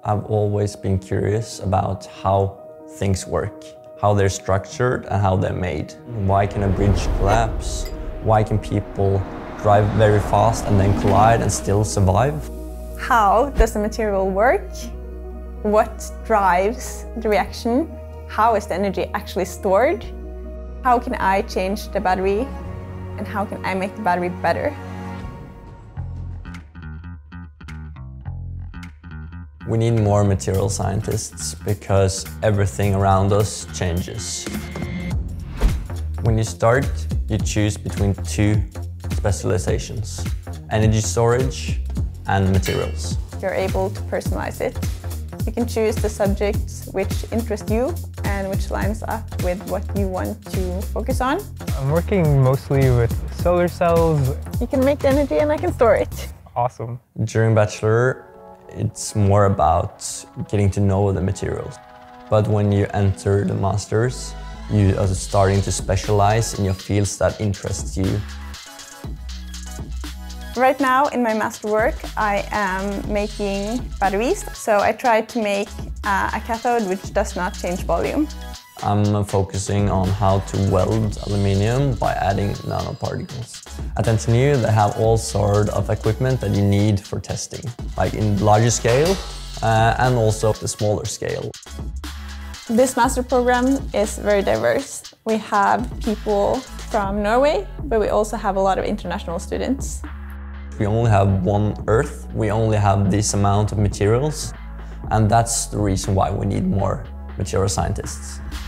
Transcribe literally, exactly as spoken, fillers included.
I've always been curious about how things work, how they're structured and how they're made. Why can a bridge collapse? Why can people drive very fast and then collide and still survive? How does the material work? What drives the reaction? How is the energy actually stored? How can I change the battery? And how can I make the battery better? We need more material scientists because everything around us changes. When you start, you choose between two specializations: energy storage and materials. You're able to personalize it. You can choose the subjects which interest you and which lines up with what you want to focus on. I'm working mostly with solar cells. You can make the energy and I can store it. Awesome. During Bachelor, it's more about getting to know the materials. But when you enter the Masters, you are starting to specialize in your fields that interest you. Right now in my master work, I am making batteries. So I try to make uh, a cathode which does not change volume. I'm focusing on how to weld aluminium by adding nanoparticles. At N T N U, they have all sorts of equipment that you need for testing, like in larger scale uh, and also the smaller scale. This master program is very diverse. We have people from Norway, but we also have a lot of international students. We only have one Earth, we only have this amount of materials, and that's the reason why we need more material scientists.